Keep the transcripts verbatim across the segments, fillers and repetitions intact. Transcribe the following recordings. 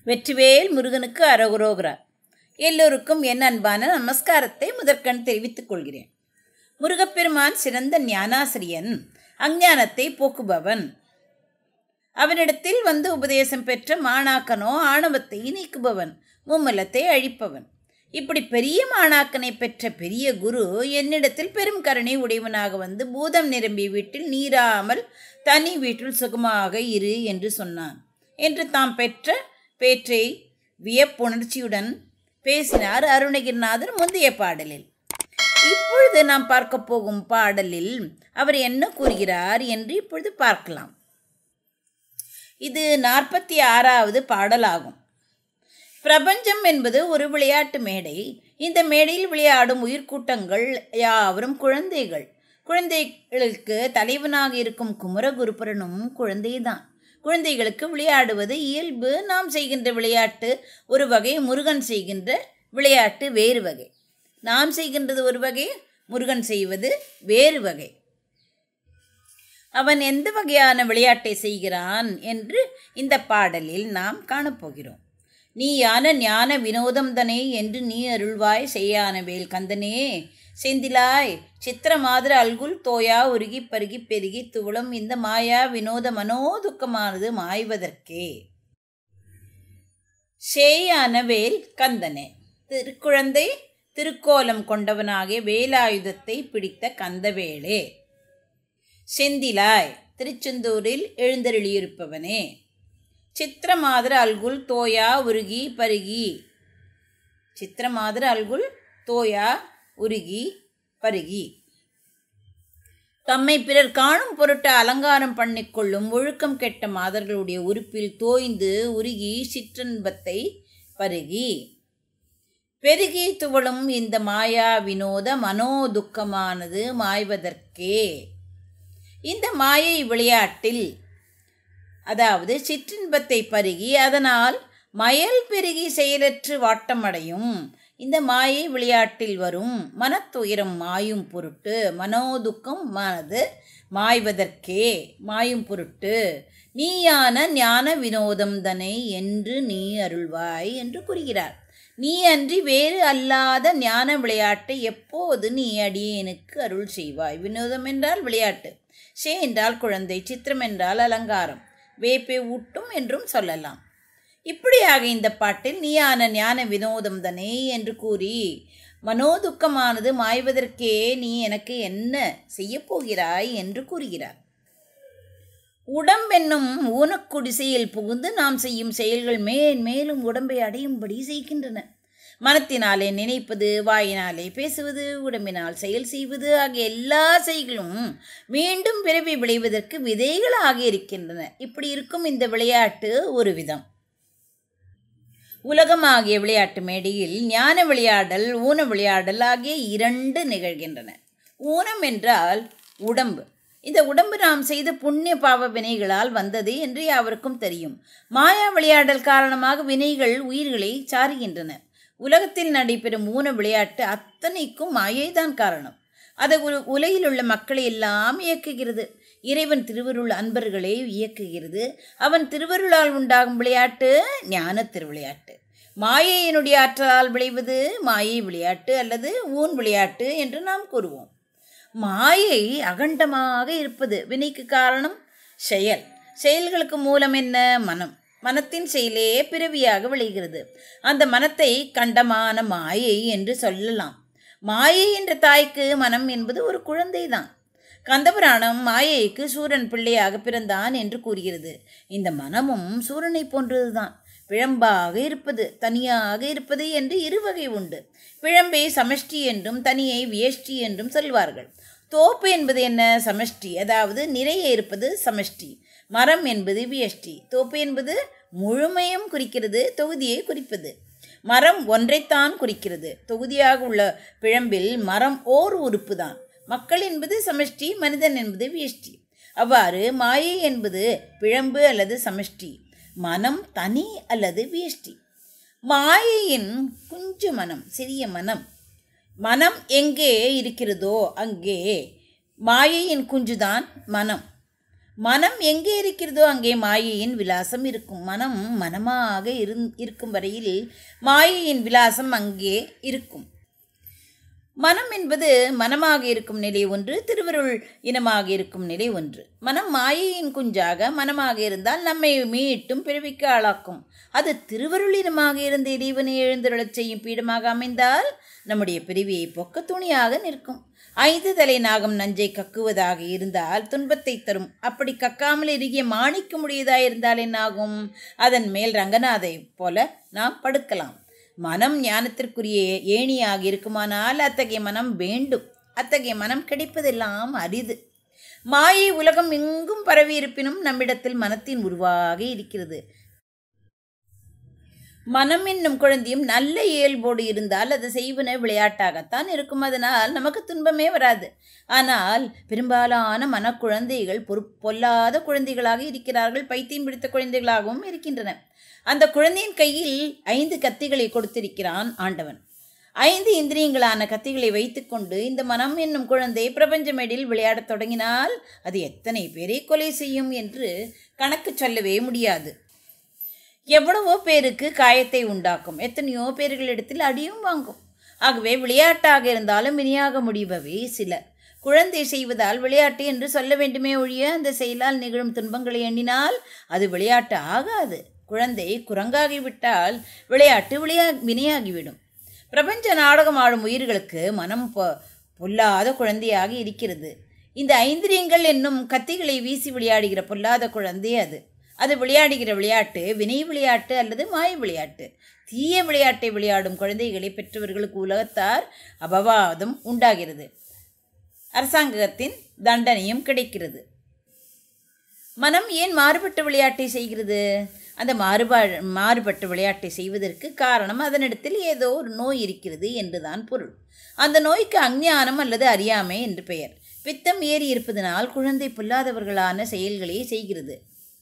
வெற்றிவேல் முருகனுக்கு அரோகரோகரா. எல்லோருக்கும் என் அன்பான நமஸ்காரத்தை முதற்கண் தெரிவித்துக் கொள்கிறேன். முருகப்பெருமான் சிறந்த ஞானாசிரியன், அஞ்ஞானத்தை போக்குபவன். அவனிடத்தில் வந்து உபதேசம் பெற்ற மாணாக்கனோ ஆணவத்தை நீக்குபவன், மும்மலத்தை அழிப்பவன். இப்படி பெரிய மாணாக்கனை பெற்ற பெரிய குரு என்னிடத்தில் பெரும் கருணை உடையவனாக வந்து பூதம் நிரம்பிய வீட்டில் நீராமல் தனி வீட்டில் சுகமாக இரு என்று சொன்னான் என்று தாம் பெற்ற பேற்றை வியப்புணர்ச்சியுடன் பேசினார் அருணகிரிநாதர் முந்தைய பாடலில். இப்பொழுது நாம் பார்க்க போகும் பாடலில் அவர் என்ன கூறுகிறார் என்று இப்பொழுது பார்க்கலாம். இது நாற்பத்தி ஆறாவது பாடலாகும். பிரபஞ்சம் என்பது ஒரு விளையாட்டு மேடை. இந்த மேடையில் விளையாடும் உயிர்கூட்டங்கள் யாவரும் குழந்தைகள். குழந்தைகளுக்கு தலைவனாக இருக்கும் குமரகுருபரனும் குழந்தைதான். குழந்தைகளுக்கு விளையாடுவது இயல்பு. நாம் செய்கின்ற விளையாட்டு ஒரு வகை, முருகன் செய்கின்ற விளையாட்டு வேறு வகை. நாம் செய்கின்றது ஒரு வகை, முருகன் செய்வது வேறு வகை. அவன் எந்த வகையான விளையாட்டை செய்கிறான் என்று இந்த பாடலில் நாம் காணப்போகிறோம். நீ யான ஞான வினோதம் தனே என்று நீ அருள்வாய் செய்யான வேல் கந்தனே செந்திலாய் சித்திரமாதிர அல்குல் தோயா உருகி பருகி பெருகி துவளும் இந்த மாயா வினோத மனோதுக்கமானது மாய்வதற்கே. சேயான வேல் கந்தனே, திருக்குழந்தை திருக்கோலம் கொண்டவனாகிய வேலாயுதத்தை பிடித்த கந்தவேளே. செந்திலாய் திருச்செந்தூரில் எழுந்தருளியிருப்பவனே. சித்திரமாதிர அல்குல் தோயா உருகி பருகி. சித்திரமாதிர அல்குல் தோயா உருகி பருகி. தம்மை பிறர் காணும் பொருட்டு அலங்காரம் பண்ணிக்கொள்ளும் ஒழுக்கம் கெட்ட மாதர்களுடைய உறுப்பில் தோய்ந்து உருகி சிற்றன்பத்தை பருகி பெருகி துவளும் இந்த மாயா வினோத மனோதுக்கமானது மாய்வதற்கே. இந்த மாயை விளையாட்டில், அதாவது சிற்றின்பத்தை பருகி அதனால் மயல் பெருகி செயலற்று வாட்டமடையும் இந்த மாயை விளையாட்டில் வரும் மனத்துயரம் மாயும் பொருட்டு, மனோதுக்கம் மனது மாய்வதற்கே மாயும் பொருட்டு நீயான ஞான வினோதம் தனை என்று நீ அருள்வாய் என்று கூறுகிறார். நீ அன்றி வேறு அல்லாத ஞான விளையாட்டை எப்போது நீ அடியேனுக்கு அருள் செய்வாய். வினோதம் என்றால் விளையாட்டு, சே என்றால் குழந்தை, சித்திரம் என்றால் அலங்காரம், வேப்பை ஊட்டும் என்றும் சொல்லலாம். இப்படியாக இந்த பாட்டில் நீயான ஞான வினோதம் தனே என்று கூறி மனோதுக்கமானது மாய்வதற்கே நீ எனக்கு என்ன செய்யப்போகிறாய் என்று கூறுகிறார். உடம்பென்னும் ஊனக்குடிசையில் புகுந்து நாம் செய்யும் செயல்கள் மேல் மேலும் உடம்பை அடையும்படி செய்கின்றன. மனத்தினாலே நினைப்பது, வாயினாலே பேசுவது, உடம்பினால் செயல் செய்வது ஆகிய எல்லா செயல்களும் மீண்டும் பிறவி விளைவதற்கு விதைகளாக இருக்கின்றன. இப்படி இருக்கும் இந்த விளையாட்டு ஒரு விதம். உலகமாகிய விளையாட்டு மேடையில் ஞான விளையாடல், ஊன விளையாடல் ஆகிய இரண்டு நிகழ்கின்றன. ஊனம் என்றால் உடம்பு. இந்த உடம்பு நாம் செய்த புண்ணிய பாவ வினைகளால் வந்தது என்று யாவருக்கும் தெரியும். மாயா விளையாடல் காரணமாக வினைகள் உயிர்களை சாருகின்றன. உலகத்தில் நடைபெறும் ஊன விளையாட்டு அத்தனைக்கும் மாயைதான் காரணம். அது உலகில் உள்ள மக்களை எல்லாம் இயக்குகிறது. இறைவன் திருவருள் அன்பர்களை இயக்குகிறது. அவன் திருவருளால் உண்டாகும் விளையாட்டு ஞான திருவிளையாட்டு. மாயையினுடைய ஆற்றலால் விளைவது மாயை விளையாட்டு அல்லது ஊன் விளையாட்டு என்று நாம் கூறுவோம். மாயை அகண்டமாக இருப்பது. வினைக்கு காரணம் செயல். செயல்களுக்கு மூலம் என்ன? மனம். மனத்தின் செயலே பிறவியாக விளைகிறது. அந்த மனத்தை கண்டமான மாயை என்று சொல்லலாம். மாயை என்ற தாய்க்கு மனம் என்பது ஒரு குழந்தை தான். கந்தபுராணம் மாயைக்கு சூரன் பிள்ளையாக பிறந்தான் என்று கூறுகிறது. இந்த மனமும் சூரனை போன்றதுதான். பிழம்பாக இருப்பது, தனியாக இருப்பது என்று இருவகை உண்டு. பிழம்பை சமஷ்டி என்றும் தனியை வியஷ்டி என்றும் சொல்வார்கள். தோப்பு என்பது என்ன? சமஷ்டி, அதாவது நிறைய இருப்பது சமஷ்டி. மரம் என்பது வியஷ்டி. தோப்பு என்பது முழுமையும் குறிக்கிறது, தொகுதியை குறிப்பது. மரம் ஒன்றைத்தான் குறிக்கிறது. தொகுதியாக உள்ள பிழம்பில் மரம் ஓர் உறுப்பு தான். மக்கள் என்பது சமஷ்டி, மனிதன் என்பது வியஷ்டி. அவ்வாறு மாயை என்பது பிழம்பு அல்லது சமஷ்டி, மனம் தனி அல்லது வியஷ்டி. மாயையின் குஞ்சு மனம், சிறிய மனம். மனம் எங்கே இருக்கிறதோ அங்கே மாயையின் குஞ்சுதான் மனம். மனம் எங்கே இருக்கிறதோ அங்கே மாயையின் விலாசம் இருக்கும். மனம் மனமாக இரு இருக்கும் வரையில் மாயையின் விலாசம் அங்கே இருக்கும். மனம் என்பது மனமாக இருக்கும் நிலை ஒன்று, திருவருள் இனமாக இருக்கும் நிலை ஒன்று. மனம் மாயையின் குஞ்சாக மனமாக இருந்தால் நம்மை மீட்டும் பிறவிக்கு ஆளாக்கும். அது திருவருள் இனமாக இருந்து இறைவனை எழுந்தருளச் செய்யும் பீடமாக அமைந்தால் நம்முடைய பிறவியை பொக்க துணியாக நிற்கும். ஐந்து தலை நாகம் நஞ்சை கக்குவதாக இருந்தால் துன்பத்தை தரும். அப்படி கக்காமல் இறுகிய மாணிக்க முடியதாக இருந்தால் என்னாகும்? அதன் மேல் ரங்கநாதை போல நாம் படுக்கலாம். மனம் ஞானத்திற்குரிய ஏணியாக இருக்குமானால் அத்தகைய மனம் வேண்டும். அத்தகைய மனம் கிடைப்பதெல்லாம் அரிது. மாயை உலகம் எங்கும் பரவி இருப்பினும் நம்மிடத்தில் மனத்தின் உருவாக இருக்கிறது. மனம் என்னும் குழந்தையும் நல்ல இயல்போடு இருந்தால் அது செய்வன விளையாட்டாகத்தான் இருக்கும். அதனால் நமக்கு துன்பமே வராது. ஆனால் பெரும்பாலான மனக்குழந்தைகள் பொறு பொல்லாத குழந்தைகளாக இருக்கிறார்கள். பைத்தியம் பிடித்த குழந்தைகளாகவும் இருக்கின்றன. அந்த குழந்தையின் கையில் ஐந்து கத்திகளை கொடுத்திருக்கிறான் ஆண்டவன். ஐந்து இந்திரியங்களான கத்திகளை வைத்துக்கொண்டு இந்த மனம் என்னும் குழந்தை பிரபஞ்ச மேடில் விளையாடத் தொடங்கினால் அது எத்தனை பேரை கொலை செய்யும் என்று கணக்கு சொல்லவே முடியாது. எவ்வளவோ பேருக்கு காயத்தை உண்டாக்கும். எத்தனையோ பேர்களிடத்தில் அடியும் வாங்கும். ஆகவே விளையாட்டாக இருந்தாலும் வினையாக முடிபவை சில. குழந்தை செய்வதால் விளையாட்டு என்று சொல்ல வேண்டுமே ஒழிய அந்த செயலால் நிகழும் துன்பங்களை எண்ணினால் அது விளையாட்டு ஆகாது. குழந்தை குரங்காகிவிட்டால் விளையாட்டு விளையா வினையாகிவிடும். பிரபஞ்ச நாடகம் ஆடும் உயிர்களுக்கு மனம் பொ பொல்லாத குழந்தையாக இருக்கிறது. இந்த ஐந்திரியங்கள் என்னும் கத்திகளை வீசி விளையாடுகிற பொல்லாத குழந்தை அது. அது விளையாடுகிற விளையாட்டு வினை விளையாட்டு அல்லது மாய விளையாட்டு. தீய விளையாட்டை விளையாடும் குழந்தைகளை பெற்றவர்களுக்கு உலகத்தார் அபவாதம் உண்டாகிறது. அரசாங்கத்தின் தண்டனையும் கிடைக்கிறது. மனம் ஏன் மாறுபட்ட விளையாட்டை செய்கிறது? அந்த மாறுபா மாறுபட்ட விளையாட்டை செய்வதற்கு காரணம் அதனிடத்தில் ஏதோ ஒரு நோய் இருக்கிறது என்றுதான் பொருள். அந்த நோய்க்கு அஞ்ஞானம் அல்லது அறியாமை என்று பெயர். பித்தம் ஏறி இருப்பதனால் குழந்தை பொல்லாதவர்களான செயல்களை செய்கிறது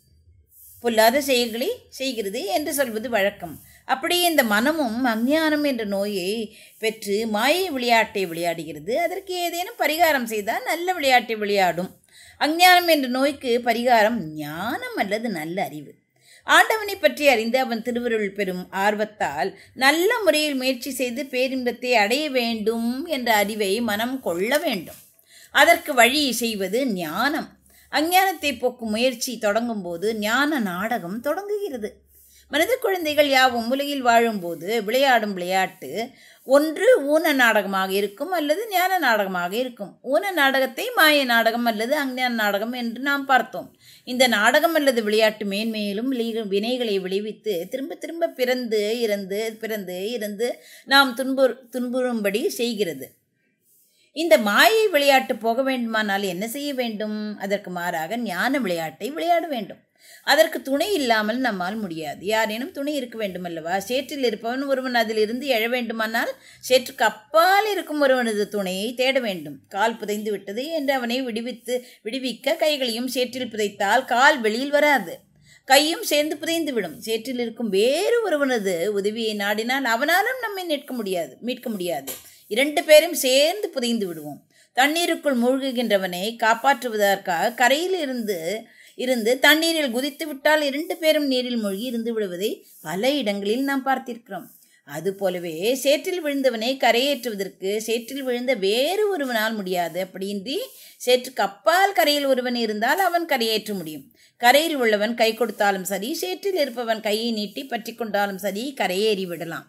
பொல்லாத செயல்களை செய்கிறது என்று சொல்வது வழக்கம். அப்படியே இந்த மனமும் அஞ்ஞானம் என்ற நோயை பெற்று மாயை விளையாட்டை விளையாடுகிறது. அதற்கு ஏதேனும் பரிகாரம் செய்தால் நல்ல விளையாட்டை விளையாடும். அஞ்ஞானம் என்ற நோய்க்கு பரிகாரம் ஞானம் அல்லது நல்ல அறிவு. ஆண்டவனை பற்றி அறிந்து அவன் திருவருள் பெறும் ஆர்வத்தால் நல்ல முறையில் முயற்சி செய்து பேரின்பத்தை அடைய வேண்டும் என்ற அறிவை மனம் கொள்ள வேண்டும். அதற்கு வழி செய்வது ஞானம். அஞ்ஞானத்தை போக்கும் முயற்சி தொடங்கும் போது ஞான நாடகம் தொடங்குகிறது. மனித குழந்தைகள் யாவும் உலகில் வாழும்போது விளையாடும் விளையாட்டு ஒன்று ஊன நாடகமாக இருக்கும் அல்லது ஞான நாடகமாக இருக்கும். ஊன நாடகத்தை மாய நாடகம் அல்லது அஞ்ஞான நாடகம் என்று நாம் பார்த்தோம். இந்த நாடகம் அல்லது விளையாட்டு மேன்மேலும் வினைகளை விளைவித்து திரும்ப திரும்ப பிறந்து இறந்து பிறந்து இறந்து நாம் துன்பு துன்புறும்படி செய்கிறது. இந்த மாயை விளையாட்டு போக வேண்டுமானால் என்ன செய்ய வேண்டும்? அதற்கு மாறாக ஞான விளையாட்டை விளையாட வேண்டும். அதற்கு துணை இல்லாமல் நம்மால் முடியாது. யாரேனும் துணை இருக்க வேண்டும் அல்லவா? சேற்றில் இருப்பவன் ஒருவன் அதிலிருந்து எழ வேண்டுமானால் சேற்றுக்கு அப்பால் இருக்கும் ஒருவனது துணையை தேட வேண்டும். கால் புதைந்து விட்டது என்று அவனை விடுவித்து விடுவிக்க கைகளையும் சேற்றில் புதைத்தால் கால் வெளியில் வராது, கையும் சேர்ந்து புதைந்து விடும். சேற்றில் இருக்கும் வேறு ஒருவனது உதவியை நாடினால் அவனாலும் நம்மை மீட்க முடியாது மீட்க முடியாது இரண்டு பேரும் சேர்ந்து புதைந்து விடுவோம். தண்ணீருக்குள் மூழ்குகின்றவனை காப்பாற்றுவதற்காக கரையில் இருந்து இருந்து தண்ணீரில் குதித்து விட்டால் இரண்டு பேரும் நீரில் மூழ்கி இருந்து விடுவதை பல இடங்களில் நாம் பார்த்திருக்கிறோம். அதுபோலவே சேற்றில் விழுந்தவனை கரையேற்றுவதற்கு சேற்றில் விழுந்த வேறு ஒருவனால் முடியாது. அப்படியின்றி சேற்றுக்கு அப்பால் கரையில் ஒருவன் இருந்தால் அவன் கரையேற்ற முடியும். கரையில் உள்ளவன் கை கொடுத்தாலும் சரி, சேற்றில் இருப்பவன் கையை நீட்டி பற்றி கொண்டாலும் சரி, கரையேறி விடலாம்.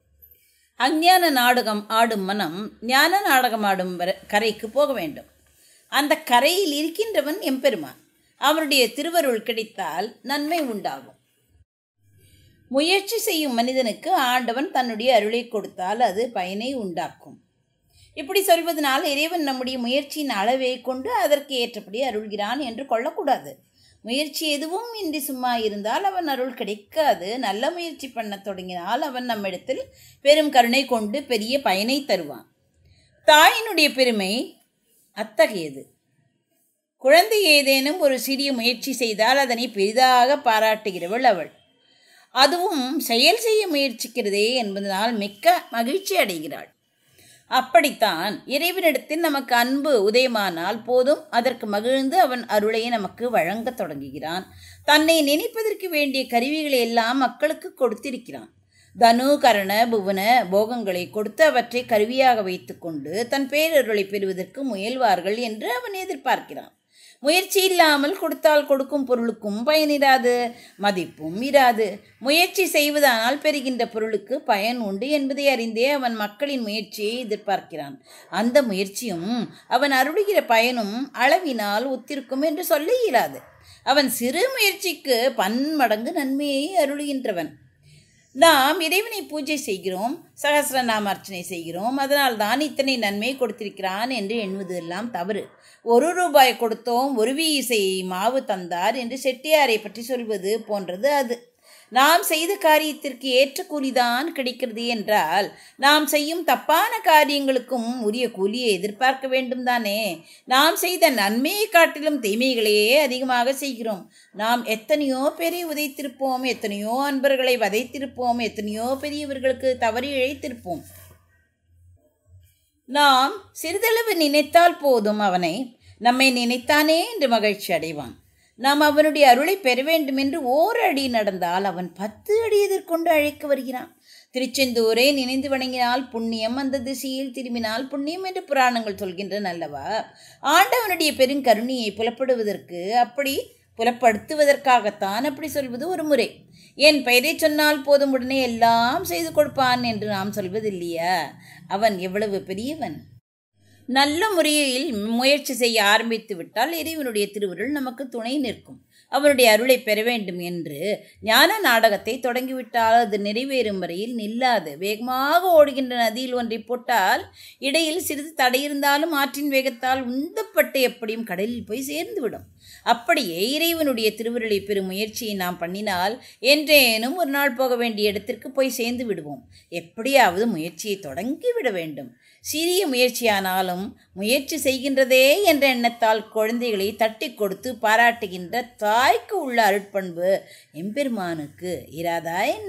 அஞ்ஞான நாடகம் ஆடும் மனம் ஞான நாடகம் ஆடும் கரைக்கு போக வேண்டும். அந்த கரையில் இருக்கின்றவன் எம்பெருமான். அவருடைய திருவருள் கிடைத்தால் நன்மை உண்டாகும். முயற்சி செய்யும் மனிதனுக்கு ஆண்டவன் தன்னுடைய அருளை கொடுத்தால் அது பயனை உண்டாக்கும். இப்படி சொல்வதனால் இறைவன் நம்முடைய முயற்சியின் அளவை கொண்டு அதற்கு ஏற்றபடி அருள்கிறான் என்று கொள்ளக்கூடாது. முயற்சி எதுவும் இன்றி சும்மா இருந்தால் அவன் அருள் கிடைக்காது. நல்ல முயற்சி பண்ண தொடங்கினால் அவன் நம்மிடத்தில் பெரும் கருணை கொண்டு பெரிய பயனை தருவான். தாயினுடைய பெருமை அத்தகையது. குழந்தை ஏதேனும் ஒரு சிறிய முயற்சி செய்தால் அதனை பெரிதாக பாராட்டுகிறவள் அவள். அதுவும் செயல் செய்ய முயற்சிக்கிறதே என்பதனால் மிக்க மகிழ்ச்சி அடைகிறாள். அப்படித்தான் இறைவனிடத்தில் நமக்கு அன்பு உதயமானால் போதும், அதற்கு மகிழ்ந்து அவன் அருளை நமக்கு வழங்கத் தொடங்குகிறான். தன்னை நினைப்பதற்கு வேண்டிய கருவிகளை எல்லாம் மக்களுக்கு கொடுத்திருக்கிறான். தனு கரண புவன போகங்களை கொடுத்து அவற்றை கருவியாக வைத்து கொண்டு தன் பேரருளை பெறுவதற்கு முயல்வார்கள் என்று அவன் எதிர்பார்க்கிறான். முயற்சி இல்லாமல் கொடுத்தால் கொடுக்கும் பொருளுக்கும் பயனிராது, மதிப்பும் இராது. முயற்சி செய்வதானால் பெறுகின்ற பொருளுக்கு பயன் உண்டு என்பதை அறிந்தே அவன் மக்களின் முயற்சியை எதிர்பார்க்கிறான். அந்த முயற்சியும் அவன் அருளுகிற பயனும் அளவினால் ஒத்திருக்கும் என்று சொல்ல இயலாது. அவன் சிறு முயற்சிக்கு பன்மடங்கு நன்மையை அருளுகின்றவன். நாம் இறைவனை பூஜை செய்கிறோம், சகசிரநாம அர்ச்சனை செய்கிறோம், அதனால் தான் இத்தனை நன்மை கொடுத்திருக்கிறான் என்று எண்ணுவதெல்லாம் தவறு. ஒரு ரூபாய் கொடுத்தோம் ஒரு வீசை மாவு தந்தார் என்று செட்டியாரை பற்றி சொல்வது போன்றது அது. நாம் செய்த காரியத்திற்கு ஏற்ற கூலிதான் கிடைக்கிறது என்றால் நாம் செய்யும் தப்பான காரியங்களுக்கும் உரிய கூலியை எதிர்பார்க்க வேண்டும் தானே. நாம் செய்த நன்மையை காட்டிலும் தீமைகளையே அதிகமாக செய்கிறோம். நாம் எத்தனையோ பேரை உதைத்திருப்போம், எத்தனையோ அன்பர்களை வதைத்திருப்போம், எத்தனையோ பெரியவர்களுக்கு தவறி இழைத்திருப்போம். நாம் சிறிதளவு நினைத்தால் போதும், அவனை நம்மை நினைத்தானே என்று மகிழ்ச்சி அடைவான். நாம் அவனுடைய அருளை பெற வேண்டும் என்று ஓர் அடி நடந்தால் அவன் பத்து அடி எதிர்கொண்டு அழைக்க வருகிறான். திருச்செந்தூரை நினைந்து வணங்கினால் புண்ணியம், அந்த திசையில் திரும்பினால் புண்ணியம் என்று புராணங்கள் சொல்கின்றன அல்லவா. ஆண்டவனுடைய பெருங்கருணையை புலப்படுவதற்கு, அப்படி புலப்படுத்துவதற்காகத்தான் அப்படி சொல்வது ஒரு முறை. என் பெயரை சொன்னால் போதும் உடனே எல்லாம் செய்து கொடுப்பான் என்று நாம் சொல்வதில்லையா? அவன் எவ்வளவு பெரியவன்! நல்ல முறையில் முயற்சி செய்ய ஆரம்பித்து விட்டால் இறைவனுடைய திருவருள் நமக்கு துணை நிற்கும். அவனுடைய அருளை பெற வேண்டும் என்று ஞான நாடகத்தை தொடங்கிவிட்டால் அது நிறைவேறும் வரையில் நில்லாது. வேகமாக ஓடுகின்ற நதியில் ஒன்றை போட்டால் இடையில் சிறிது தடையிருந்தாலும் ஆற்றின் வேகத்தால் உந்தப்பட்டு எப்படியும் கடலில் போய் சேர்ந்துவிடும். அப்படியே இறைவனுடைய திருவருளை பெறும் முயற்சியை நாம் பண்ணினால் என்றேனும் ஒரு நாள் போக வேண்டிய இடத்திற்கு போய் சேர்ந்து விடுவோம். எப்படியாவது முயற்சியை தொடங்கி விட வேண்டும். சிறிய முயற்சியானாலும் முயற்சி செய்கின்றதே என்ற எண்ணத்தால் குழந்தைகளை தட்டி கொடுத்து பாராட்டுகின்ற தாய்க்கு உள்ள அருட்பண்பு எம்பெருமானுக்கு இராதா என்ன?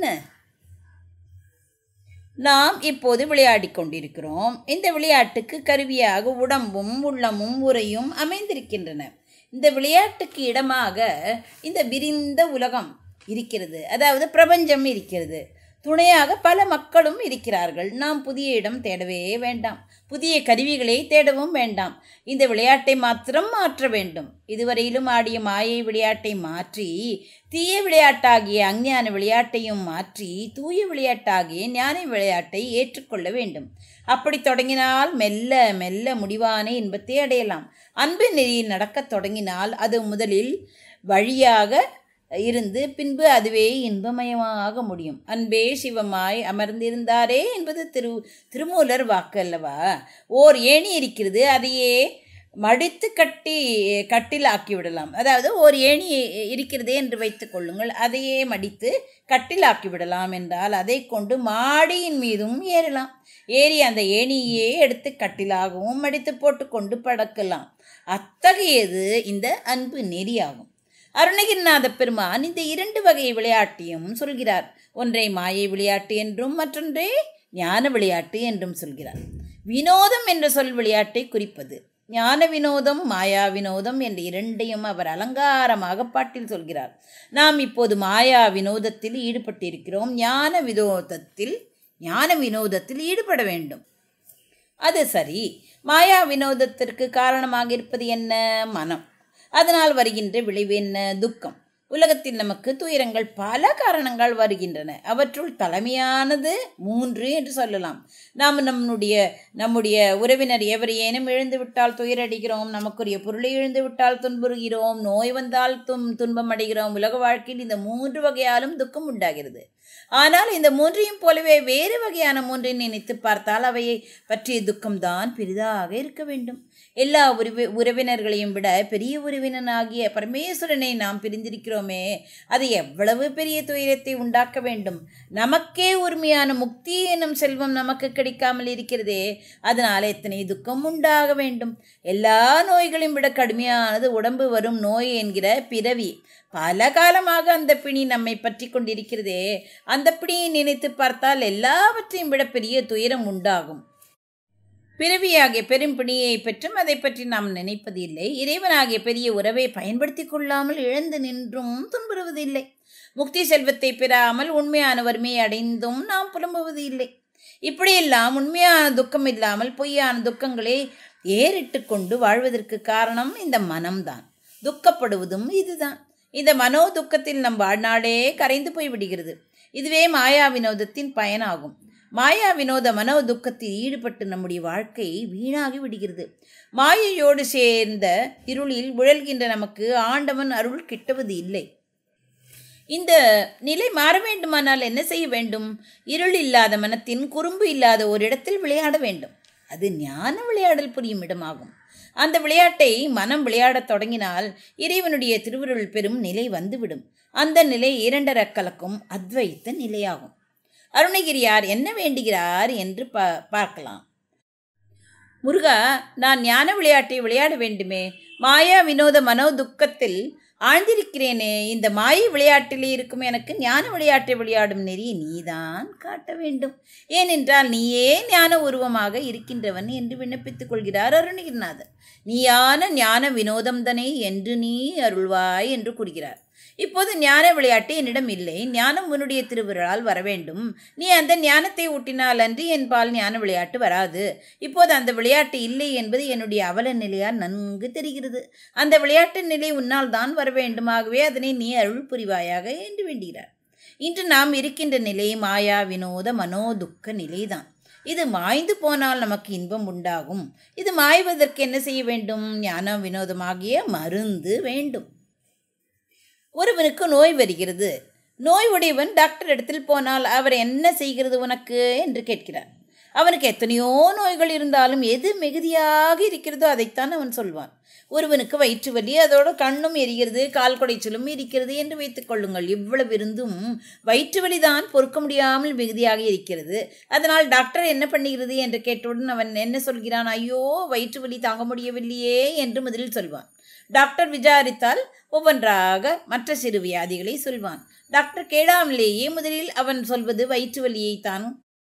நாம் இப்போது விளையாடி கொண்டிருக்கிறோம். இந்த விளையாட்டுக்கு கருவியாக உடம்பும் உள்ளமும் உரையும் அமைந்திருக்கின்றன. இந்த விளையாட்டுக்கு இடமாக இந்த விரிந்த உலகம் இருக்கிறது, அதாவது பிரபஞ்சம் இருக்கிறது. துணையாக பல மக்களும் இருக்கிறார்கள். நாம் புதிய இடம் தேடவே வேண்டாம், புதிய கருவிகளை தேடவும் வேண்டாம். இந்த விளையாட்டை மாத்திரம் மாற்ற வேண்டும். இதுவரையிலும் ஆடிய மாயை விளையாட்டை மாற்றி தீய விளையாட்டாகிய அஞ்ஞான விளையாட்டையும் மாற்றி தூய விளையாட்டாகிய ஞான விளையாட்டை ஏற்றுக்கொள்ள வேண்டும். அப்படி தொடங்கினால் மெல்ல மெல்ல முடிவான இன்பத்தை அடையலாம். அன்பு நெறியில் நடக்கத் தொடங்கினால் அது முதலில் வழியாக இருந்து பின்பு அதுவே இன்பமயமாக முடியும். அன்பே சிவமாய் அமர்ந்திருந்தாரே என்பது திரு திருமூலர் வாக்கு அல்லவா. ஓர் ஏணி இருக்கிறது, அதையே மடித்து கட்டி கட்டில் ஆக்கிவிடலாம். அதாவது ஓர் ஏணி இருக்கிறதே என்று வைத்துக் கொள்ளுங்கள், அதையே மடித்து கட்டில் ஆக்கிவிடலாம் என்றால் அதை கொண்டு மாடியின் மீதும் ஏறலாம். ஏறி அந்த ஏணியே எடுத்து கட்டிலாகவும் மடித்து போட்டு கொண்டு படக்கலாம். அத்தகையது இந்த அன்பு நெறியாகும். அருணகிரிநாத பெருமான் இந்த இரண்டு வகை விளையாட்டையும் சொல்கிறார். ஒன்றை மாயை விளையாட்டு என்றும் மற்றொன்றை ஞான விளையாட்டு என்றும் சொல்கிறார். வினோதம் என்ற சொல் விளையாட்டை குறிப்பது. ஞான வினோதம் மாயா வினோதம் என்ற இரண்டையும் அவர் அலங்காரமாக பாட்டில் சொல்கிறார். நாம் இப்போது மாயா வினோதத்தில் ஈடுபட்டிருக்கிறோம். ஞான வினோதத்தில் ஞான வினோதத்தில் ஈடுபட வேண்டும். அது சரி. மாயா வினோதத்திற்கு காரணமாக இருப்பது என்ன? மனம். அதனால் வருகின்ற விளைவு என்ன? துக்கம். உலகத்தில் நமக்கு துயரங்கள் பல காரணங்கள் வருகின்றன. அவற்றுள் தலைமையானது மூன்று என்று சொல்லலாம். நாம் நம்முடைய நம்முடைய உறவினர் எவரையேனும் இழந்து விட்டால் துயரடைகிறோம். நமக்குரிய பொருளை இழந்து விட்டால் துன்புறுகிறோம். நோய் வந்தால் துன் துன்பம் அடைகிறோம். உலக வாழ்க்கையில் இந்த மூன்று வகையாலும் துக்கம் உண்டாகிறது. ஆனால் இந்த மூன்றையும் போலவே வேறு வகையான மூன்றை நினைத்து பார்த்தால் அவையை பற்றிய துக்கம்தான் பெரிதாக இருக்க வேண்டும். எல்லா உறவி உறவினர்களையும் விட பெரிய உறவினனாகிய பரமேஸ்வரனை நாம் பிரிந்திருக்கிறோமே, அது எவ்வளவு பெரிய துயரத்தை உண்டாக்க வேண்டும். நமக்கே உரிமையான முக்தி எனும் செல்வம் நமக்கு கிடைக்காமல் இருக்கிறதே, அதனால் எத்தனை துக்கம் உண்டாக வேண்டும். எல்லா நோய்களையும் விட கடுமையானது உடம்பு வரும் நோய் என்கிற பிறவி. பல காலமாக அந்த பிணி நம்மை பற்றி கொண்டிருக்கிறதே, அந்த பிணியை நினைத்து பார்த்தால் எல்லாவற்றையும் விட பெரிய துயரம் உண்டாகும். பிறவியாகிய பெரும் பிணியை பெற்றும் அதை பற்றி நாம் நினைப்பது இல்லை. இறைவனாகிய பெரிய உறவை பயன்படுத்தி கொள்ளாமல் இழந்து நின்றும் துன்புறுவதில்லை. முக்தி செல்வத்தை பெறாமல் உண்மையான வறுமையை அடைந்தும் நாம் புலம்புவது இல்லை. இப்படியெல்லாம் உண்மையான துக்கம் இல்லாமல் பொய்யான துக்கங்களை ஏறிட்டு கொண்டு வாழ்வதற்கு காரணம் இந்த மனம்தான். துக்கப்படுவதும் இதுதான். இந்த மனோ துக்கத்தில் நம் வாழ்நாளே கரைந்து போய்விடுகிறது. இதுவே மாயா வினோதத்தின் பயனாகும். மாயா வினோத மனோ துக்கத்தில் ஈடுபட்டு நம்முடைய வாழ்க்கை வீணாகி விடுகிறது. மாயையோடு சேர்ந்த இருளில் உழல்கின்ற நமக்கு ஆண்டவன் அருள் கிட்டுவது இல்லை. இந்த நிலை மாற வேண்டுமானால் என்ன செய்ய வேண்டும்? இருள் இல்லாத மனத்தின் குறும்பு இல்லாத ஒரு இடத்தில் விளையாட வேண்டும். அது ஞான விளையாடல் புரியும் இடமாகும். அந்த விளையாட்டை மனம் விளையாடத் தொடங்கினால் இறைவனுடைய திருவருள் பெறும் நிலை வந்துவிடும். அந்த நிலை இரண்டர கலக்கும் அத்வைத்த நிலையாகும். அருணகிரியார் என்ன வேண்டுகிறார் என்று பா பார்க்கலாம். முருகா, நான் ஞான விளையாட்டை விளையாட வேண்டுமே. மாயா வினோத மனோ துக்கத்தில் ஆழ்ந்திருக்கிறேனே. இந்த மாயை விளையாட்டிலே இருக்கும் எனக்கு ஞான விளையாட்டை விளையாடும் நெறி நீதான் காட்ட வேண்டும். ஏனென்றால் நீயே ஞான உருவமாக இருக்கின்றவன் என்று விண்ணப்பித்துக் கொள்கிறார் அருணகிரிநாதர். நீயான ஞான வினோதம்தனே என்று நீ அருள்வாய் என்று கூறுகிறார். இப்போது ஞான விளையாட்டு என்னிடம் இல்லை. ஞானம் உன்னுடைய திருவிழால் வர வேண்டும். நீ அந்த ஞானத்தை ஊட்டினால் அன்றி என் பால் ஞான விளையாட்டு வராது. இப்போது அந்த விளையாட்டு இல்லை என்பது என்னுடைய அவல நிலையால் நன்கு தெரிகிறது. அந்த விளையாட்டு நிலை உன்னால் தான் வர வேண்டுமாகவே அதனை நீ அருள் புரிவாயாக என்று வேண்டுகிறார். இன்று நாம் இருக்கின்ற நிலை மாயா வினோத மனோதுக்க நிலைதான். இது மாய்ந்து போனால் நமக்கு இன்பம் உண்டாகும். இது மாய்வதற்கு என்ன செய்ய வேண்டும்? ஞான வினோதமாகிய மருந்து வேண்டும். ஒருவனுக்கு நோய் வருகிறது. நோய் உடையவன் டாக்டர் இடத்தில் போனால் அவர் என்ன செய்கிறது உனக்கு என்று கேட்கிறார். அவனுக்கு எத்தனையோ நோய்கள் இருந்தாலும் எது மிகுதியாக இருக்கிறதோ அதைத்தான் அவன் சொல்வான். ஒருவனுக்கு வயிற்று வலி, அதோட கண்ணும் எரிகிறது, கால் குடைச்சலும் இருக்கிறது என்று வைத்துக் கொள்ளுங்கள். இவ்வளவு இருந்தும் வயிற்று வலிதான் பொறுக்க முடியாமல் மிகுதியாக இருக்கிறது. அதனால் டாக்டர் என்ன பண்ணுகிறது என்று கேட்டவுடன் அவன் என்ன சொல்கிறான்? ஐயோ, வயிற்று வலி தாங்க முடியவில்லையே என்று முதலில் சொல்வான். டாக்டர் விசாரித்தால் ஒவ்வொன்றாக மற்ற சிறு வியாதிகளை சொல்வான். டாக்டர் கேளாமலேயே முதலில் அவன் சொல்வது வயிற்று வலியைத்தான்.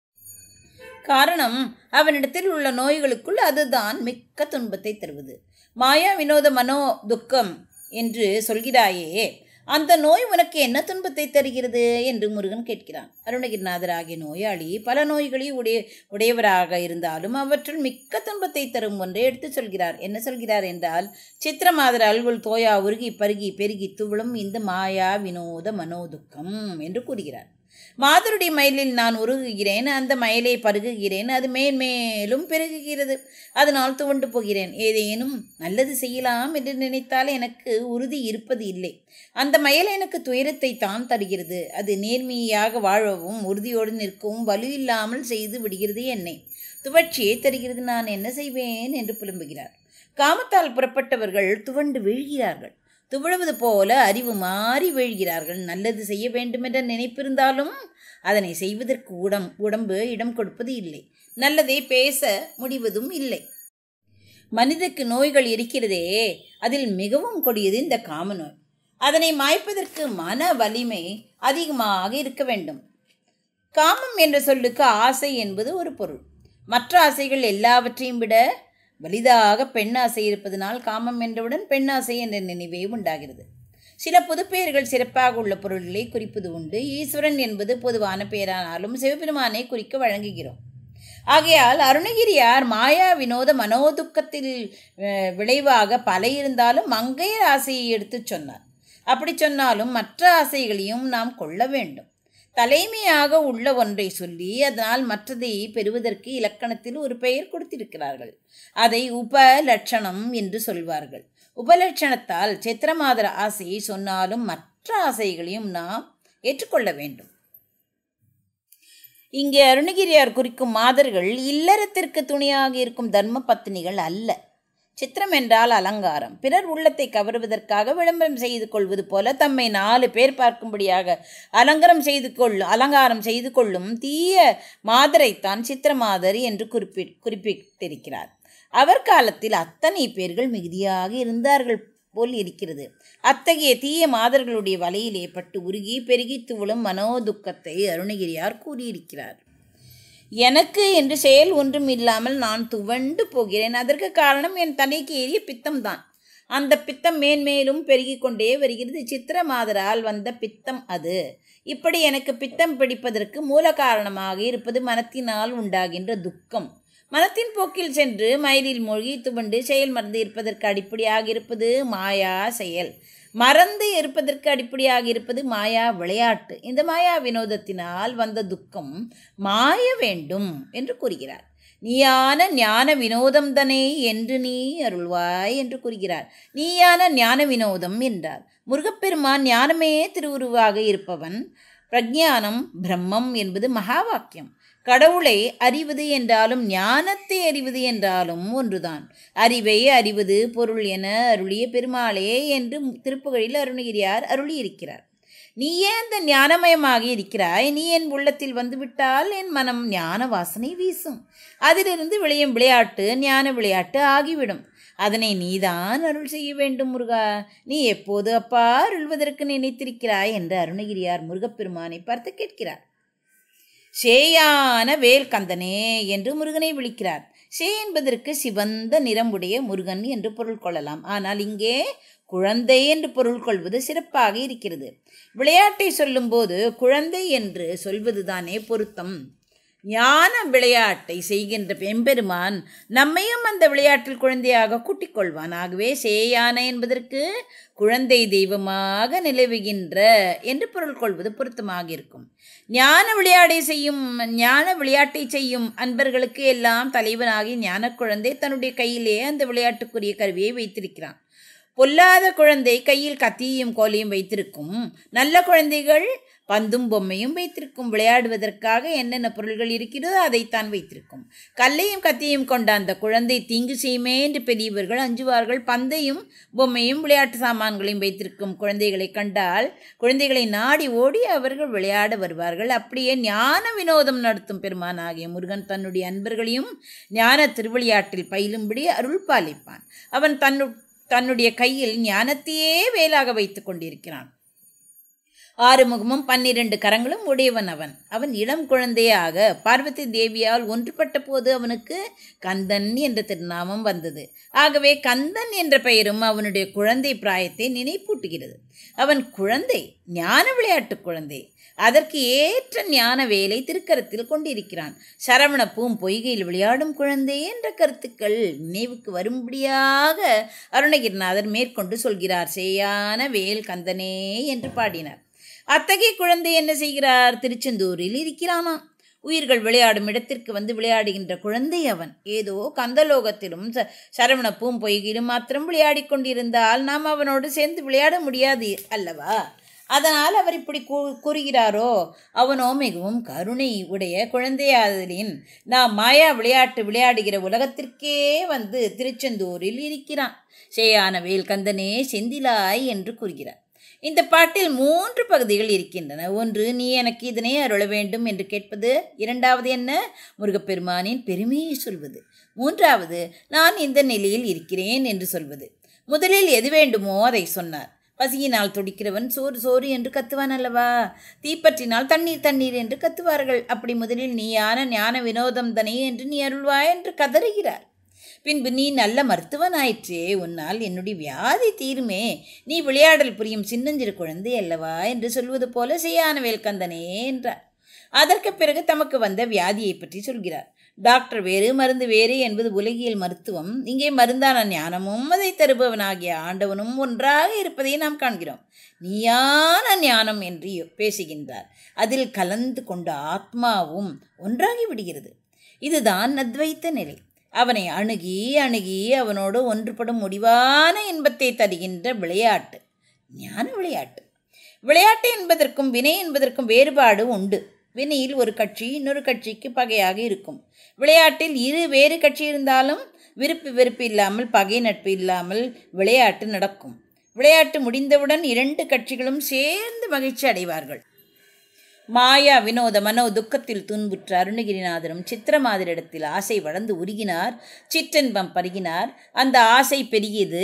காரணம், அவனிடத்தில் உள்ள நோய்களுக்குள் அதுதான் மிக்க துன்பத்தை தருவது. மாயா வினோத மனோ துக்கம் என்று சொல்கிறாயே, அந்த நோய் உனக்கு என்ன துன்பத்தை தருகிறது என்று முருகன் கேட்கிறான். அருணகிரிநாதர் ஆகிய நோயாளி பல நோய்களை உடைய உடையவராக இருந்தாலும் அவற்றுள் மிக்க துன்பத்தை தரும் ஒன்றை எடுத்து சொல்கிறார். என்ன சொல்கிறார் என்றால், சித்திரமாதர் அல்குல் தோயா உருகி பருகி பெருகி துவளும் இந்த மாயா வினோத மனோதுக்கம் என்று கூறுகிறார். மாதருடைய மயிலில் நான் உருகுகிறேன், அந்த மயிலை பருகுகிறேன், அது மேன்மேலும் பெருகுகிறது, அதனால் துவண்டு போகிறேன். ஏதேனும் நல்லது செய்யலாம் என்று நினைத்தால் எனக்கு உறுதி இருப்பது இல்லை. அந்த மயில் எனக்கு துயரத்தை தான் தருகிறது. அது நேர்மையாக வாழவும் உறுதியோடு நிற்கவும் வலு இல்லாமல் செய்து விடுகிறது. என்னை துவட்சியை தருகிறது. நான் என்ன செய்வேன் என்று புலம்புகிறார். காமத்தால் புறப்பட்டவர்கள் துவண்டு வீழ்கிறார்கள். துவழுவது போல அறிவு மாறி வீழ்கிறார்கள். நல்லது செய்ய வேண்டுமென்ற நினைப்பிருந்தாலும் அதனை செய்வதற்கு உடம் உடம்பு இடம் கொடுப்பது இல்லை. நல்லதை பேச முடிவதும் இல்லை. மனிதக்கு நோய்கள் இருக்கிறதே, அதில் மிகவும் கொடியது இந்த காம நோய். அதனை மாய்ப்பதற்கு மன வலிமை அதிகமாக இருக்க வேண்டும். காமம் என்ற சொல்லுக்கு ஆசை என்பது ஒரு பொருள். மற்ற ஆசைகள் எல்லாவற்றையும் விட வலிதாக பெண்ணாசை இருப்பதனால் காமம் என்றவுடன் பெண்ணாசை என்ற நினைவே உண்டாகிறது. சில பொதுப்பெயர்கள் சிறப்பாக உள்ள பொருள்களை குறிப்பது உண்டு. ஈஸ்வரன் என்பது பொதுவான பெயரானாலும் சிவபெருமானை குறிக்க வழங்குகிறோம். ஆகையால் அருணகிரியார் மாயா வினோத மனோதுக்கத்தில் விளைவாக பல இருந்தாலும் மங்கையர் ஆசையை எடுத்து சொன்னார். அப்படி சொன்னாலும் மற்ற ஆசைகளையும் நாம் கொள்ள வேண்டும். தலைமையாக உள்ள ஒன்றை சொல்லி அதனால் மற்றதை பெறுவதற்கு இலக்கணத்தில் ஒரு பெயர் கொடுத்திருக்கிறார்கள். அதை உபலட்சணம் என்று சொல்வார்கள். உபலட்சணத்தால் சித்திரமாதர ஆசையை சொன்னாலும் மற்ற ஆசைகளையும் நாம் ஏற்றுக்கொள்ள வேண்டும். இங்கே அருணகிரியார் குறிக்கும் மாதர்கள் இல்லறத்திற்கு துணையாக இருக்கும் தர்ம பத்தினிகள் அல்ல. சித்திரம் என்றால் அலங்காரம். பிறர் உள்ளத்தை கவருவதற்காக விளம்பரம் செய்து கொள்வது போல தம்மை நாலு பேர் பார்க்கும்படியாக அலங்காரம் செய்து கொள் அலங்காரம் செய்து கொள்ளும் தீய மாதரைத்தான் சித்திரமாதர் என்று குறிப்பி குறிப்பிட்டிருக்கிறார். அவர் காலத்தில் அத்தனை பேர்கள் மிகுதியாக இருந்தார்கள் போல் இருக்கிறது. அத்தகைய தீய மாதர்களுடைய வலையிலே பட்டு உருகி பெருகி துவளும் மனோதுக்கத்தை அருணகிரியார் கூறியிருக்கிறார். எனக்கு என்று செயல் ஒன்றும் இல்லாமல் நான் துவண்டு போகிறேன். அதற்கு காரணம் என் தலைக்கு ஏறிய பித்தம்தான். அந்த பித்தம் மேன்மேலும் பெருகி கொண்டே வருகிறது. சித்திர மாதரால் வந்த பித்தம் அது. இப்படி எனக்கு பித்தம் பிடிப்பதற்கு மூல காரணமாக இருப்பது மனத்தினால் உண்டாகின்ற துக்கம். மனத்தின் போக்கில் சென்று மயிலில் மூழ்கி துவண்டு செயல் மறந்து இருப்பதற்கு அடிப்படையாக இருப்பது மாயா செயல். மறந்து இருப்பதற்கு அடிப்படையாக இருப்பது மாயா விளையாட்டு. இந்த மாயா வினோதத்தினால் வந்த துக்கம் மாய வேண்டும் என்று கூறுகிறார். நீயான ஞான வினோதம் தனே என்று நீ அருள்வாய் என்று கூறுகிறார். நீயான ஞான வினோதம் என்றார். முருகப்பெருமான் ஞானமே திருவுருவாக இருப்பவன். பிரஜானம் பிரம்மம் என்பது மகா வாக்கியம். கடவுளை அறிவது என்றாலும் ஞானத்தை அறிவது என்றாலும் ஒன்றுதான். அறிவை அறிவது பொருள் என அருளிய பெருமாளே என்று திருப்புகழில் அருணகிரியார் அருளியிருக்கிறார். நீயே அந்த ஞானமயமாக இருக்கிறாய். நீ என் உள்ளத்தில் வந்துவிட்டால் என் மனம் ஞான வாசனை வீசும். அதிலிருந்து விளையும் விளையாட்டு ஞான விளையாட்டு ஆகிவிடும். அதனை நீதான் அருள் செய்ய வேண்டும் முருகா. நீ எப்போது அப்பா அருள்வதற்கு நினைத்திருக்கிறாய் என்று அருணகிரியார் முருகப்பெருமானை பார்த்து கேட்கிறார். சேயான வேல் கந்தனே என்று முருகனை விളിக்கிறார். சே என்பதற்கு சிவந்த நிறமுடைய முருகன் என்று பொருள் கொள்ளலாம். ஆனால் இங்கே குழந்தை என்று பொருள் கொள்வது சிறப்பாக இருக்கிறது. விளையாட்டை சொல்லும்போது குழந்தை என்று சொல்வதுதானே பொருத்தம். ஞான விளையாட்டை செய்கின்ற எம்பெருமான் நம்மையும் அந்த விளையாட்டில் குழந்தையாக கூட்டிக் கொள்வான். ஆகவே சேயான என்பதற்கு குழந்தை தெய்வமாக நிலவுகின்ற என்று பொருள் கொள்வது பொருத்தமாக இருக்கும். ஞான விளையாடை செய்யும் ஞான விளையாட்டை செய்யும் அன்பர்களுக்கு எல்லாம் தலைவனாகி ஞான குழந்தை தன்னுடைய கையிலே அந்த விளையாட்டுக்குரிய கருவியை வைத்திருக்கிறான். பொல்லாத குழந்தை கையில் கத்தியும் கோலையும் வைத்திருக்கும். நல்ல குழந்தைகள் பந்தும் பொம்மையும் வைத்திருக்கும். விளையாடுவதற்காக என்னென்ன பொருள்கள் இருக்கிறதோ அதைத்தான் வைத்திருக்கும். கல்லையும் கத்தியும் கொண்ட அந்த குழந்தை தீங்கு செய்யுமே என்று பெரியவர்கள் அஞ்சுவார்கள். பந்தையும் பொம்மையும் விளையாட்டு சாமான்களையும் வைத்திருக்கும் குழந்தைகளை கண்டால் குழந்தைகளை நாடி ஓடி அவர்கள் விளையாட வருவார்கள். அப்படியே ஞான வினோதம் நடத்தும் பெருமான் ஆகிய முருகன் தன்னுடைய அன்பர்களையும் ஞான திருவிளையாட்டில் பயிலும்படி அருள் பாலிப்பான். அவன் தன்னு தன்னுடைய கையில் ஞானத்தையே வேலாக வைத்து கொண்டிருக்கிறான். ஆறு முகமும் பன்னிரண்டு கரங்களும் உடையவன் அவன். அவன் இளம் குழந்தையாக பார்வதி தேவியால் ஒன்றுபட்ட போது அவனுக்கு கந்தன் என்ற திருநாமம் வந்தது. ஆகவே கந்தன் என்ற பெயரும் அவனுடைய குழந்தை பிராயத்தை நினைப்பூட்டுகிறது. அவன் குழந்தை, ஞான விளையாட்டு குழந்தை. அதற்கு ஏற்ற ஞான வேலை திருக்கரத்தில் கொண்டிருக்கிறான். சரவண பூம் பொய்கையில் விளையாடும் குழந்தை என்ற கருத்துக்கள் நினைவுக்கு வரும்படியாக அருணகிரிநாதர் மேற்கொண்டு சொல்கிறார். சேயான வேல் கந்தனே என்று பாடினார். அத்தகைய குழந்தை என்ன செய்கிறார்? திருச்செந்தூரில் இருக்கிறானா. உயிர்கள் விளையாடும் இடத்திற்கு வந்து விளையாடுகின்ற குழந்தை அவன். ஏதோ கந்தலோகத்திலும் ச சரவண பூம் பொய்கையிலும் மாத்திரம் விளையாடி கொண்டிருந்தால் நாம் அவனோடு சேர்ந்து விளையாட முடியாது அல்லவா? அதனால் அவர் இப்படி கூ கூறுகிறாரோ? அவனோ மிகவும் கருணை உடைய குழந்தையாதலின் நாம் மாயா விளையாட்டு விளையாடுகிற உலகத்திற்கே வந்து திருச்செந்தூரில் இருக்கிறான். சேயான வேல் கந்தனே செந்திலாய் என்று கூறுகிறார். இந்த பாட்டில் மூன்று பகுதிகள் இருக்கின்றன. ஒன்று, நீ எனக்கு இதனை அருள வேண்டும் என்று கேட்பது. இரண்டாவது என்ன? முருகப்பெருமானின் பெருமையை சொல்வது. மூன்றாவது, நான் இந்த நிலையில் இருக்கிறேன் என்று சொல்வது. முதலில் எது வேண்டுமோ அதை சொன்னார். பசியினால் துடிக்கிறவன் சோறு சோறு என்று கத்துவான் அல்லவா? தீப்பற்றினால் தண்ணீர் தண்ணீர் என்று கத்துவார்கள். அப்படி முதலில் நீயான ஞான வினோதம் தனே என்று நீ அருள்வாய் என்று கதறுகிறார். பின்பு நீ நல்ல மருத்துவனாயிற்றே, உன்னால் என்னுடைய வியாதி தீருமே, நீ விளையாடல் புரியும் சின்னஞ்சிறு குழந்தை அல்லவா என்று சொல்வது போல சேயான வேல்கந்தனே என்றார். அதற்கு பிறகு தமக்கு வந்த வியாதியை பற்றி சொல்கிறார். டாக்டர் வேறு மருந்து வேறு என்பது உலகியல் மருத்துவம். இங்கே மருந்தான ஞானமும் அதை தருபவனாகிய ஆண்டவனும் ஒன்றாக இருப்பதை நாம் காண்கிறோம். நீயான ஞானம் என்று பேசுகின்றார். அதில் கலந்து கொண்ட ஆத்மாவும் ஒன்றாகி விடுகிறது. இதுதான் அத்வைத்த நிலை. அவனை அணுகி அணுகி அவனோடு ஒன்றுபடும் முடிவான இன்பத்தை தருகின்ற விளையாட்டு ஞான விளையாட்டு. விளையாட்டு என்பதற்கும் வினை என்பதற்கும் வேறுபாடு உண்டு. வினையில் ஒரு கட்சி இன்னொரு கட்சிக்கு பகையாக இருக்கும். விளையாட்டில் இரு வேறு கட்சி இருந்தாலும் விருப்பு வெறுப்பு இல்லாமல் பகை நட்பு இல்லாமல் விளையாட்டு நடக்கும். விளையாட்டு முடிந்தவுடன் இரண்டு கட்சிகளும் சேர்ந்து மகிழ்ச்சி அடைவார்கள். மாயா வினோத மனோ துக்கத்தில் துன்புற்ற அருணகிரிநாதரும் சித்திரமாதரிடத்தில் ஆசை வளர்ந்து உருகினார். சிற்றன்பம் பருகினார். அந்த ஆசை பெருகியது.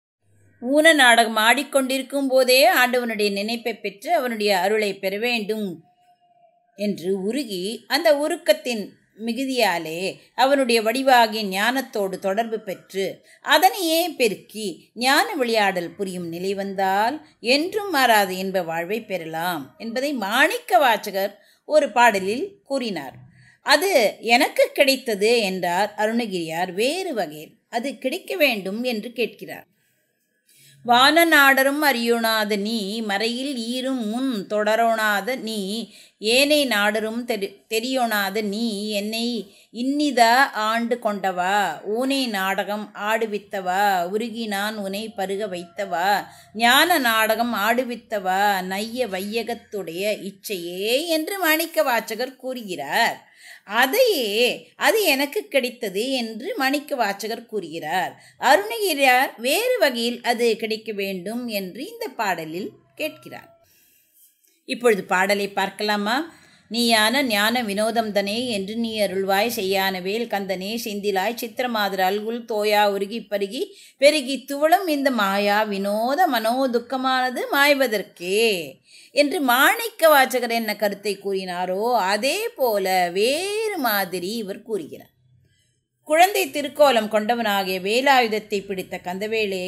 ஊன நாடகம் ஆடிக்கொண்டிருக்கும் போதே ஆண்டவனுடைய நினைப்பை பெற்று அவனுடைய அருளை பெற வேண்டும் என்று உருகி அந்த உருக்கத்தின் மிகுதியாலே அவனுடைய வடிவாகிய ஞானத்தோடு தொடர்பு பெற்று அதனையே பெருக்கி ஞான விளையாடல் புரியும் நிலை வந்தால் என்றும் மாறாத இன்ப வாழ்வை பெறலாம் என்பதை மாணிக்க வாசகர் ஒரு பாடலில் கூறினார். அது எனக்கு கிடைத்தது என்றார் அருணகிரியார் வேறு வகையில். அது கிடைக்க வேண்டும் என்று கேட்கிறார். வான நாடரும் அறியோனாத நீ மறையில் ஈரும் முன் தொடரோனாத நீ ஏனை நாடரும் தெரி தெரியோனாத நீ என்னை இன்னிதா ஆண்டு கொண்டவா ஊனை நாடகம் ஆடுவித்தவா உருகி நான் உனை பருக வைத்தவா ஞான நாடகம் ஆடுவித்தவா நைய வையகத்துடைய இச்சையே என்று மாணிக்க வாசகர் கூறுகிறார். அதையே அது எனக்கு கிடைத்தது என்று மாணிக்க வாசகர் கூறுகிறார். அருணகிரியார் வேறு வகையில் அது கிடைக்க வேண்டும் என்று இந்த பாடலில் கேட்கிறார். இப்பொழுது பாடலை பார்க்கலாமா? நீயான ஞான வினோதம் தனே என்று நீ அருள்வாய் செய்யான வேல் கந்தனே செந்திலாய் சித்திரமாதரால் உள் தோயா உருகி பருகி பெருகி துவளும் இந்த மாயா வினோத மனோ துக்கமானது மாய்வதற்கே என்று மாணிக்க வாசகர் என்ன கருத்தை கூறினாரோ அதே போல வேறு மாதிரி இவர் கூறுகிறார். குழந்தை திருக்கோலம் கொண்டவனாகிய வேலாயுதத்தை பிடித்த கந்தவேளே,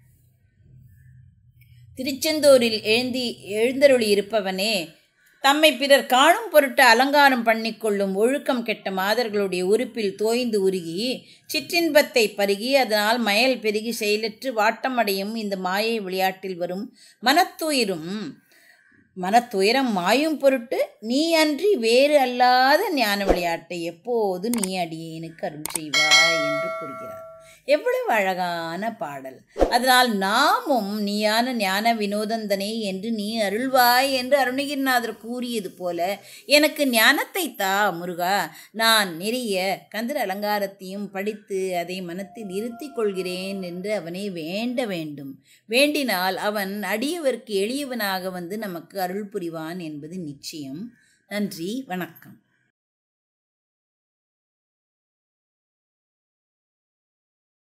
திருச்செந்தூரில் எழுந்தி எழுந்தருளி இருப்பவனே, தம்மை பிறர் காணும் பொருட்டு அலங்காரம் பண்ணிக்கொள்ளும் ஒழுக்கம் கெட்ட மாதர்களுடைய உறுப்பில் தோய்ந்து உருகி சிற்றின்பத்தை பருகி அதனால் மயல் பெருகி செயலற்று வாட்டமடையும் இந்த மாயை விளையாட்டில் வரும் மனத்துயிரும் மனத்துயரம் மாயும் பொருட்டு நீ அன்றி வேறு அல்லாத ஞான விளையாட்டை எப்போது நீ அடியேனுக்கு அருள் செய்வாய் என்று கூறுகிறார். எவ்வளவு அழகான பாடல்! அதனால் நாமும் நீயான ஞான வினோதந்தனே என்று நீ அருள்வாய் என்று அருணகிரிநாதர் கூறியது போல எனக்கு ஞானத்தை தா முருகா, நான் நிறைய கந்தர் அலங்காரத்தையும் படித்து அதை மனத்தில் இருத்தி கொள்கிறேன் என்று அவனை வேண்ட வேண்டும். வேண்டினால் அவன் அடியவருக்கு எளியவனாக வந்து நமக்கு அருள் புரிவான் என்பது நிச்சயம். நன்றி, வணக்கம்.